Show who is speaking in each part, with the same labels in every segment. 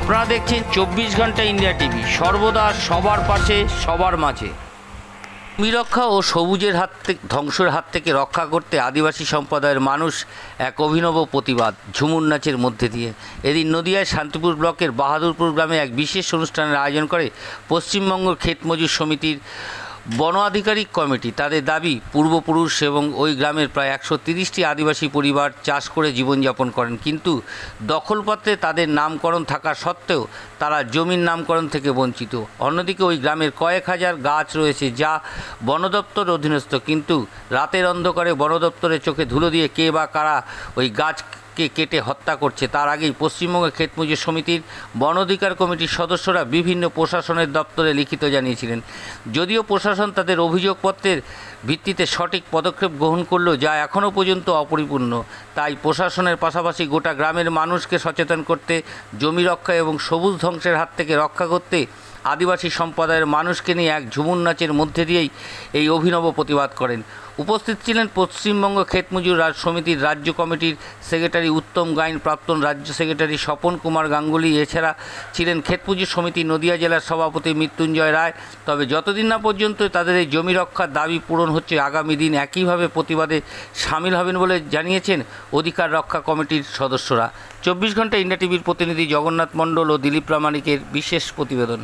Speaker 1: আপনারা দেখছেন 24 ঘন্টা ইন্ডিয়া টিভি, সর্বদা সবার পাশে সবার মাঝে। জমি রক্ষা ও সবুজের হাত থেকে ধ্বংসের হাত থেকে রক্ষা করতে আদিবাসী সম্প্রদায়ের মানুষ এক অভিনব প্রতিবাদ ঝুমুর নাচের মধ্যে দিয়ে এদিন নদিয়ার শান্তিপুর ব্লকের বাহাদুরপুর গ্রামে এক বিশেষ অনুষ্ঠানের আয়োজন করে পশ্চিমবঙ্গ ক্ষেত মজুর সমিতির বন আধিকারিক কমিটি। তাদের দাবি, পূর্বপুরুষ এবং ওই গ্রামের প্রায় 130টি আদিবাসী পরিবার চাষ করে জীবনযাপন করেন, কিন্তু দখলপত্রে তাদের নামকরণ থাকা সত্ত্বেও তারা জমির নামকরণ থেকে বঞ্চিত। অন্যদিকে ওই গ্রামের কয়েক হাজার গাছ রয়েছে যা বন দপ্তর অধীনস্থ, কিন্তু রাতের অন্ধকারে বন দপ্তরের চোখে ধুলো দিয়ে কে বা কারা ওই গাছকে কেটে হত্যা করছে তার আগেই পশ্চিমবঙ্গ ক্ষেত মজুর সমিতির বন অধিকার কমিটির সদস্যরা বিভিন্ন প্রশাসনের দপ্তরে লিখিত জানিয়েছিলেন। যদিও প্রশাসন তাদের অভিযোগপত্রের ভিত্তিতে সঠিক পদক্ষেপ গ্রহণ করলেও যা এখনও পর্যন্ত অপরিপূর্ণ, তাই প্রশাসনের পাশাপাশি গোটা গ্রামের মানুষকে সচেতন করতে, জমি রক্ষা এবং সবুজ ধ্বংসের হাত থেকে রক্ষা করতে আদিবাসী সম্প্রদায়ের মানুষকে নিয়ে এক ঝুমুর নাচের মধ্যে দিয়েই এই অভিনব প্রতিবাদ করেন। উপস্থিত ছিলেন পশ্চিমবঙ্গ ক্ষেত মজুর সমিতির রাজ্য কমিটির সেক্রেটারি উত্তম গাইন, প্রাক্তন রাজ্য সেক্রেটারি স্বপন কুমার গাঙ্গুলি, এছাড়া ছিলেন ক্ষেত মজুর সমিতি নদিয়া জেলার সভাপতি মৃত্যুঞ্জয় রায়। তবে যতদিন না পর্যন্ত তাদের এই জমি রক্ষার দাবি পূরণ হচ্ছে, আগামী দিন একইভাবে প্রতিবাদে সামিল হবেন বলে জানিয়েছেন অধিকার রক্ষা কমিটির সদস্যরা। 24 ঘন্টা ইন্ডিয়া টিভির প্রতিনিধি জগন্নাথ মণ্ডল ও দিলীপ প্রামাণিকের বিশেষ প্রতিবেদন।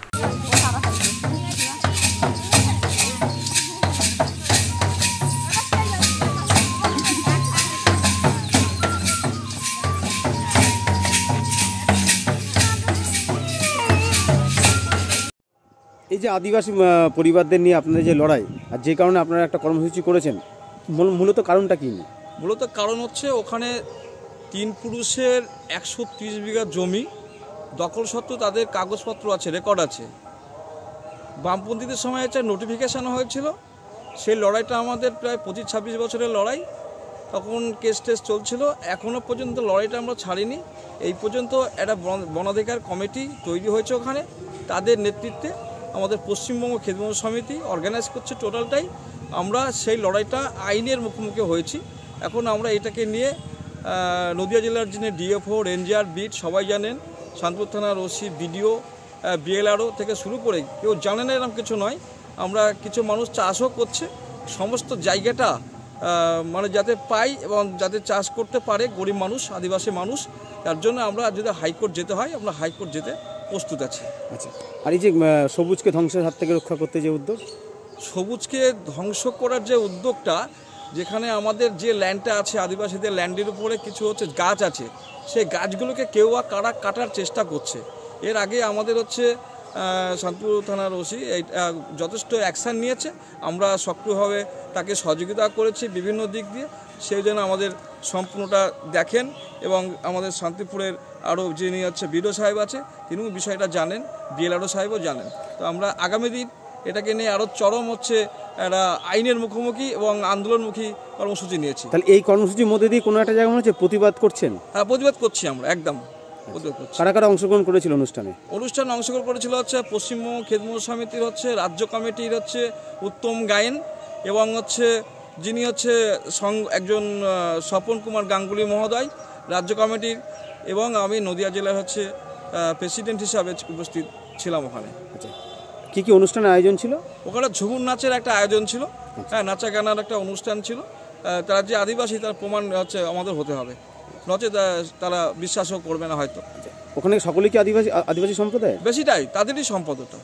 Speaker 2: এই যে আদিবাসী পরিবারদের নিয়ে আপনাদের যে লড়াই, আর যে কারণে আপনারা একটা কর্মসূচি করেছেন, মূলত কারণটা কি?
Speaker 3: মূলত কারণ হচ্ছে ওখানে 3 পুরুষের 130 বিঘা জমি দখল সত্ত্বেও তাদের কাগজপত্র আছে, রেকর্ড আছে। বামপন্থীদের সময় একটা নোটিফিকেশান হয়েছিল, সেই লড়াইটা আমাদের প্রায় 25-26 বছরের লড়াই। তখন কেস টেস চলছিল, এখনও পর্যন্ত লড়াইটা আমরা ছাড়িনি। এই পর্যন্ত একটা বনাধিকার কমিটি তৈরি হয়েছে ওখানে, তাদের নেতৃত্বে আমাদের পশ্চিমবঙ্গ ক্ষেত মজুর সমিতি অর্গানাইজ করছে টোটালটাই। আমরা সেই লড়াইটা আইনের মুখোমুখি হয়েছি। এখন আমরা এটাকে নিয়ে নদিয়া জেলার যিনি ডিএফও, রেঞ্জার, বিট সবাই জানেন, শান্তপুর থানার ওসি, বিডিও, বিএলআরও থেকে শুরু করে কেউ জানে না এরকম কিছু নয়। আমরা কিছু মানুষ চাষও করছে, সমস্ত জায়গাটা মানে যাতে পাই এবং যাতে চাষ করতে পারে গরিব মানুষ, আদিবাসী মানুষ, তার জন্য আমরা যদি হাইকোর্ট যেতে হয় আমরা হাইকোর্ট যেতে প্রস্তুত আছি।
Speaker 2: আচ্ছা, আর এই যে সবুজকে ধ্বংসের হাত থেকে রক্ষা করতে যে উদ্যোগ,
Speaker 3: সবুজকে ধ্বংস করার যে উদ্যোগটা, যেখানে আমাদের যে ল্যান্ডটা আছে আদিবাসীদের ল্যান্ডের উপরে কিছু হচ্ছে গাছ আছে, সেই গাছগুলোকে কেউ বা কারা কাটার চেষ্টা করছে। এর আগে আমাদের হচ্ছে শান্তপুর থানার ওসি যথেষ্ট অ্যাকশান নিয়েছে, আমরা সক্রিয়ভাবে তাকে সহযোগিতা করেছি বিভিন্ন দিক দিয়ে। সেই জন্য আমাদের সম্পূর্ণটা দেখেন এবং আমাদের শান্তিপুরের আরও যিনি হচ্ছে বিডিও সাহেব আছে তিনিও বিষয়টা জানেন, বিএলআরও সাহেবও জানেন। তো আমরা আগামী দিন এটাকে নিয়ে আরও চরম হচ্ছে একটা আইনের মুখোমুখি এবং আন্দোলনমুখী কর্মসূচি নিয়েছি।
Speaker 2: তাহলে এই কর্মসূচির মধ্যে দিয়ে কোনো একটা জায়গা মনে হচ্ছে প্রতিবাদ করছেন?
Speaker 3: হ্যাঁ, প্রতিবাদ করছি আমরা, একদম
Speaker 2: কারা কারা অংশগ্রহণ করেছিল অনুষ্ঠানে?
Speaker 3: অংশগ্রহণ করেছিল হচ্ছে পশ্চিমবঙ্গ ক্ষেত মজুর সমিতির হচ্ছে রাজ্য কমিটির হচ্ছে উত্তম গায়েন এবং হচ্ছে যিনি হচ্ছে একজন স্বপন কুমার গাঙ্গুলি মহোদয় রাজ্য কমিটির, এবং আমি নদিয়া জেলার হচ্ছে প্রেসিডেন্ট হিসাবে উপস্থিত ছিলাম ওখানে।
Speaker 2: আচ্ছা, কী কী অনুষ্ঠানের আয়োজন ছিল
Speaker 3: ওখানে? ঝুমুর নাচের একটা আয়োজন ছিল, হ্যাঁ, নাচা গানার একটা অনুষ্ঠান ছিল। তারা যে আদিবাসী তার প্রমাণ হচ্ছে আমাদের হতে হবে, নচেত তারা বিশ্বাসও করবে না হয়তো।
Speaker 2: ওখানে সকলেই কি আদিবাসী সম্প্রদায়?
Speaker 3: বেশিটাই তাদেরই সম্পদ। ওটা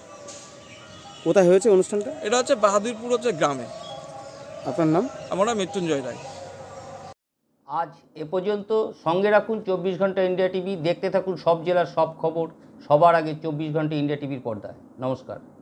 Speaker 2: কোথায় হয়েছে অনুষ্ঠানটা?
Speaker 3: এটা হচ্ছে বাহাদুরপুর হচ্ছে গ্রামে।
Speaker 2: আপনার নাম?
Speaker 3: আমার নাম মৃত্যুঞ্জয় রায়।
Speaker 1: আজ এ পর্যন্ত। সঙ্গে রাখুন 24 ঘন্টা ইন্ডিয়া টিভি, দেখতে থাকুন সব জেলার সব খবর সবার আগে 24 ঘন্টা ইন্ডিয়া টিভির পর্দায়। নমস্কার।